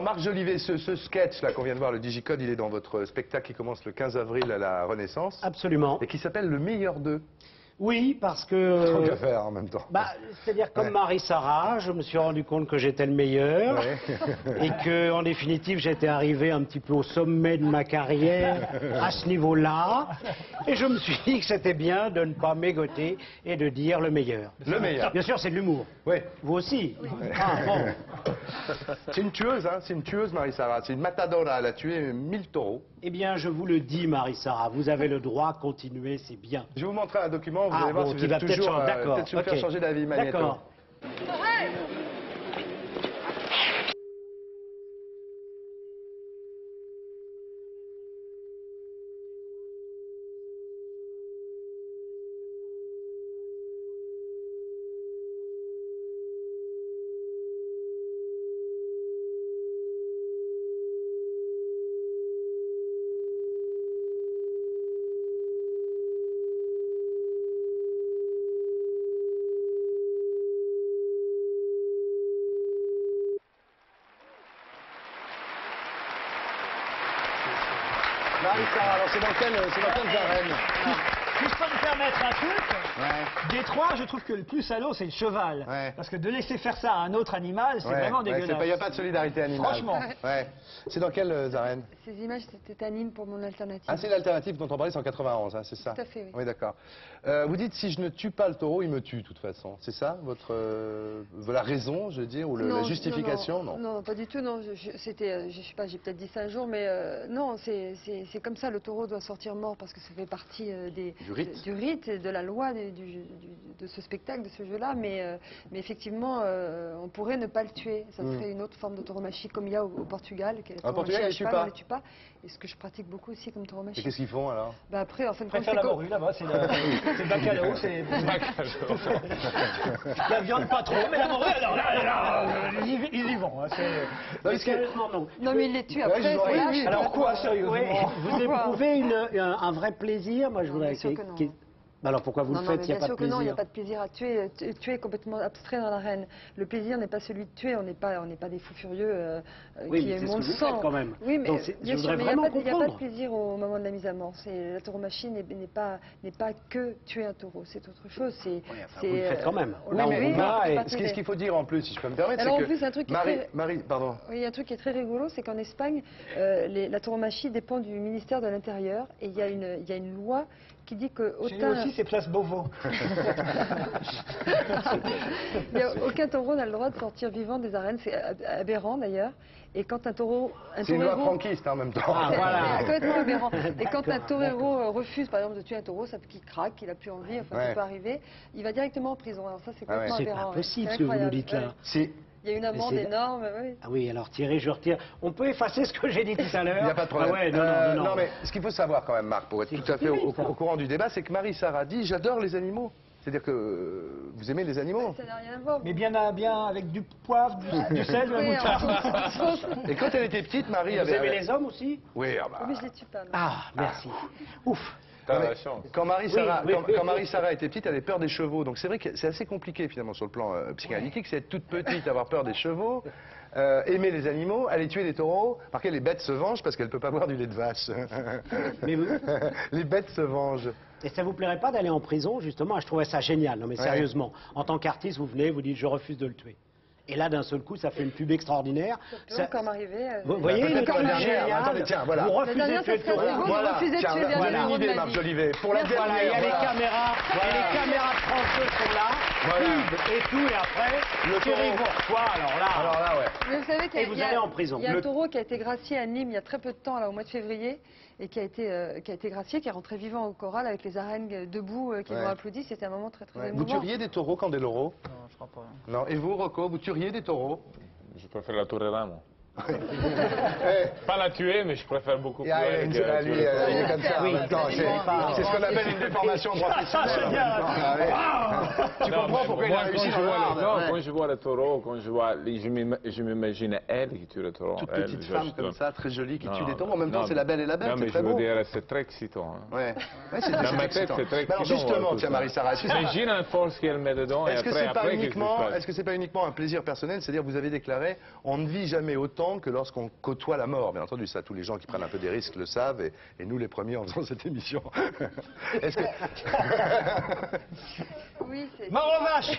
Marc Jolivet, ce sketch là qu'on vient de voir, le Digicode, il est dans votre spectacle qui commence le 15 avril à la Renaissance. Absolument. Et qui s'appelle Le meilleur d'eux. Oui, parce que... Trop qu'à faire en même temps. C'est-à-dire comme Marie-Sara, je me suis rendu compte que j'étais le meilleur et que, en définitive, j'étais arrivé un petit peu au sommet de ma carrière à ce niveau-là. Et je me suis dit que c'était bien de ne pas mégoter et de dire le meilleur. Le meilleur. Bien sûr, c'est de l'humour. Oui. Vous aussi. Oui. Ah, bon. C'est une tueuse, hein. C'est une tueuse, Marie-Sara. C'est une matadora. Elle a tué 1000 taureaux. Eh bien, je vous le dis, Marie-Sara, vous avez le droit, continuez, c'est bien. Je vais vous montrer un document, vous allez voir si vous êtes toujours... Peut-être vous faire changer d'avis, Magnéto. D'accord. Marie-Sara, alors c'est dans quelle arène? Si je peux me permettre un truc, des trois, je trouve que le plus salaud, c'est le cheval. Ouais. Parce que de laisser faire ça à un autre animal, c'est vraiment dégueulasse. Il n'y a pas de solidarité animale. Franchement. Ouais. C'est dans quelles arènes? Ces images, c'était à Nîmes pour mon alternative. Ah, c'est l'alternative dont on parlait, c'est en 91, hein, c'est ça? Tout à fait, oui. Oui, d'accord. Vous dites, si je ne tue pas le taureau, il me tue, de toute façon. C'est ça, la raison, je veux dire, ou la justification? Non, pas du tout, non. Je sais pas, j'ai peut-être dit ça un jour, mais non, c'est comme ça, le taureau doit sortir mort, parce que ça fait partie du rite, et de la loi de ce spectacle, de ce jeu-là, mais effectivement, on pourrait ne pas le tuer. Ça serait une autre forme de tauromachie, comme il y a au Portugal. Au Portugal, ils ne tuent pas. Et ce que je pratique beaucoup aussi comme tauromachie. Et qu'est-ce qu'ils font, alors? Après, en fin de compte, c'est la morue, là-bas, c'est le bacalao, c'est... La viande pas trop, mais la morue, alors là, ils y vont. Non, mais ils les tuent après. Alors quoi, sérieusement? Vous éprouvez un vrai plaisir? Moi, je voudrais... Bien sûr que non. Alors pourquoi vous le faites? Il n'y a pas de plaisir? Non, il n'y a pas de plaisir à tuer. Tuer est complètement abstrait dans l'arène. Le plaisir n'est pas celui de tuer. On n'est pas des fous furieux qui aiment le sang. Quand même. Oui, mais bien sûr, mais il n'y a pas de plaisir au moment de la mise à mort. La tauromachie n'est pas que tuer un taureau. C'est autre chose. Vous le faites quand même. Ce qu'il faut dire en plus, si je peux me permettre, c'est que... Alors en plus, un truc pardon. Oui, un truc qui est très rigolo, c'est qu'en Espagne, la tauromachie dépend du ministère de l'Intérieur. Et il y a une loi qui dit que c'est Place Beauvau. Aucun taureau n'a le droit de sortir vivant des arènes, c'est aberrant d'ailleurs. Et quand un taureau... C'est une loi franquiste en même temps. Voilà. C'est complètement aberrant. Et quand un torero refuse par exemple de tuer un taureau, ça qu'il craque, qu'il n'a plus envie, enfin ça peut arriver, il va directement en prison. Alors ça c'est complètement aberrant. C'est pas possible ce que vous nous dites là. Il y a une amende énorme. Ah oui, alors Thierry, je retire. On peut effacer ce que j'ai dit tout à l'heure? Il n'y a pas de problème. Non, mais ce qu'il faut savoir quand même, Marc, pour être tout à fait au courant du débat, c'est que Marie-Sara dit « j'adore les animaux ». C'est-à-dire que vous aimez les animaux. Ça n'a rien à voir. Mais bien avec du poivre, du sel, de la moutarde. Et quand elle était petite, Marie avait... Vous aimez les hommes aussi? Oui, mais je les tue pas. Ah, merci. Ouf. Quand Marie-Sara était petite, elle avait peur des chevaux. Donc c'est vrai que c'est assez compliqué finalement sur le plan psychanalytique. C'est être toute petite, avoir peur des chevaux, aimer les animaux, aller tuer des taureaux. Par contre, les bêtes se vengent parce qu'elles ne peuvent pas boire du lait de vache. Mais les bêtes se vengent. Et ça vous plairait pas d'aller en prison, justement? Je trouvais ça génial. Non mais sérieusement, en tant qu'artiste, vous venez, vous dites je refuse de le tuer. Et là, d'un seul coup, ça fait une pub extraordinaire. Ça peut encore m'arriver. Vous voyez, la dernière. Attendez, tiens, voilà. Vous refusez de tuer le taureau. Voilà. Tiens, vous avez une idée, Marc Jolivet. Pour la dernière. Voilà, il y a les caméras. Et les caméras de France sont là. Pub et tout, et après, le Thierry Bourgeois, alors là, ouais. Mais vous savez et vous allez en prison. Il y a un taureau qui a été gracié à Nîmes il y a très peu de temps, là, au mois de février, et qui a été gracié, qui est rentré vivant au choral avec les arènes debout qui l'ont applaudi. C'était un moment très émouvant. Vous tueriez des taureaux, Candeloro? Non, je crois pas. Non. Et vous, Rocco, vous tueriez des taureaux? Je préfère la Torera, moi. Pas la tuer, mais je préfère beaucoup plus. Il est comme ça. C'est ce qu'on appelle une déformation professionnelle. Tu comprends pourquoi il a réussi dans l'art? Quand je vois le taureau, je m'imagine elle qui tue le taureau. Toute petite femme comme ça, très jolie, qui tue des taureaux. En même temps, c'est la belle et la bête. Non, mais je veux dire, c'est très excitant. Dans ma tête, c'est très excitant. Alors justement, tiens, Marie-Sara, imagine la force qu'elle met dedans. Est-ce que c'est pas uniquement un plaisir personnel? C'est-à-dire, vous avez déclaré, on ne vit jamais autant autant que lorsqu'on côtoie la mort. Bien entendu, ça, tous les gens qui prennent un peu des risques le savent, et nous les premiers en faisant cette émission. Est-ce que... Oui, c'est... Mort aux vaches.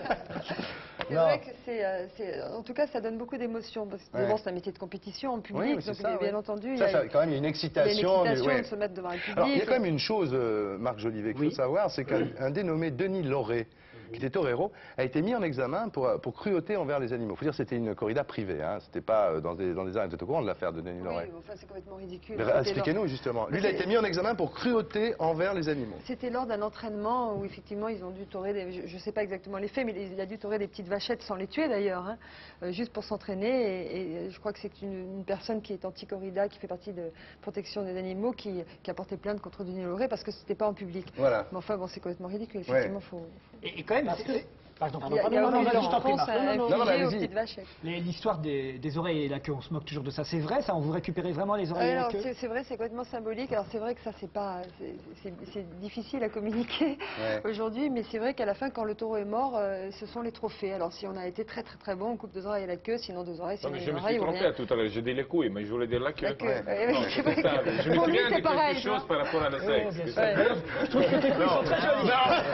C'est vrai que en tout cas, ça donne beaucoup d'émotions. Parce que d'abord, c'est un métier de compétition en public, oui, donc ça, bien entendu, ça, quand même une excitation. De se mettre devant un public. Alors, il y a quand même une chose, Marc Jolivet, qu'il faut savoir, c'est qu'un dénommé Denis Lauré, qui était torero, a été mis en examen pour cruauté envers les animaux. Il faut dire que c'était une corrida privée, hein. C'était pas dans des arènes. Vous êtes au courant de l'affaire de Denis Lauré? Oui, enfin, c'est complètement ridicule. Expliquez-nous justement. Lui, il a été mis en examen pour cruauté envers les animaux. C'était lors d'un entraînement où effectivement ils ont dû torer je ne sais pas exactement les faits, mais il a dû torer des petites vachettes sans les tuer d'ailleurs, hein, juste pour s'entraîner. Et je crois que c'est une personne qui est anti-corrida, qui fait partie de protection des animaux, qui a porté plainte contre Denis Lauré parce que c'était pas en public. Voilà. Mais enfin bon, c'est complètement ridicule. Effectivement, Et quand même, pardon, il y a je t'en prie, Marc. aux petites vachettes. L'histoire des oreilles et la queue, on se moque toujours de ça. C'est vrai, ça? On vous récupérez vraiment les oreilles et la queue? C'est vrai, c'est complètement symbolique. Alors c'est vrai que ça, c'est difficile à communiquer aujourd'hui, mais c'est vrai qu'à la fin, quand le taureau est mort, ce sont les trophées. Alors si on a été très très très bon, on coupe 2 oreilles et la queue, sinon 2 oreilles, sinon Je une me oreille. suis trompé tout à l'heure, j'ai dit les couilles, mais je voulais dire la queue. La queue. Je me souviens de quelque chose par rapport à la sexe. Je trouve que tes couilles sont très jolies.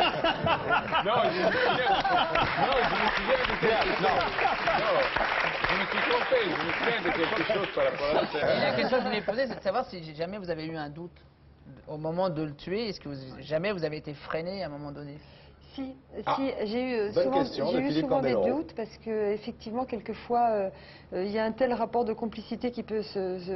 Non, je me souviens de quelque chose. Non, je me suis trompé, je me souviens de quelque chose par rapport à la sexe. Il y a quelque chose que je voulais poser, c'est de savoir si jamais vous avez eu un doute au moment de le tuer. Est-ce que jamais vous avez été freiné à un moment donné? Si, j'ai eu souvent des doutes parce que effectivement quelquefois il y a un tel rapport de complicité qui peut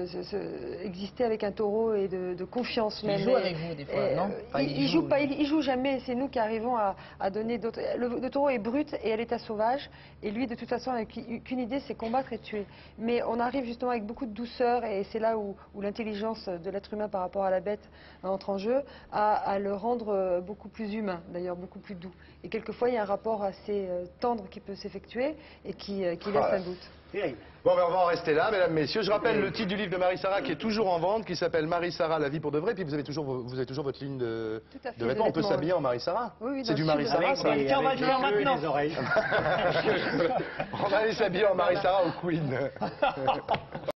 exister avec un taureau et de confiance même. Il joue avec vous des fois, non? Enfin, il joue jamais, c'est nous qui arrivons à donner d'autres. Le taureau est brut et elle est à sauvage et lui de toute façon n'a qu'une idée, c'est combattre et tuer. Mais on arrive justement avec beaucoup de douceur et c'est là où l'intelligence de l'être humain par rapport à la bête entre en jeu, à le rendre beaucoup plus humain, d'ailleurs beaucoup plus doux. Et quelquefois, il y a un rapport assez tendre qui peut s'effectuer et qui laisse un doute. Bon, ben on va en rester là, mesdames, messieurs. Je rappelle le titre du livre de Marie-Sara qui est toujours en vente, qui s'appelle Marie-Sara, la vie pour de vrai. Puis vous avez toujours votre ligne de vêtements. On peut s'habiller en Marie-Sara. Oui, c'est du Marie-Sara, ça. On va le faire maintenant. On va aller s'habiller en Marie-Sara au Queen.